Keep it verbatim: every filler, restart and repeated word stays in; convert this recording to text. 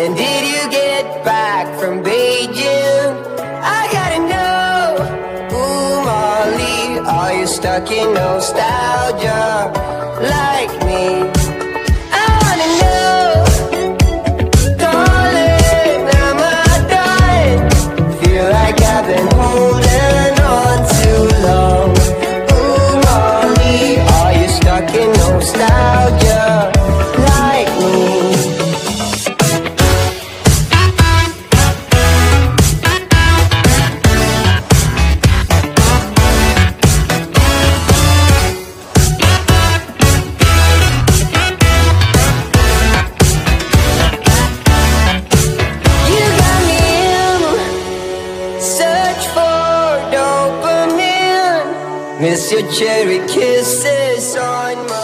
When did you get back from Beijing? I gotta know. Ooh, Molly, are you stuck in nostalgia like me? I wanna know. Darling, am I done? Feel like I've been holding on too long. Ooh, Molly, are you stuck in nostalgia like me? Miss your cherry kisses on my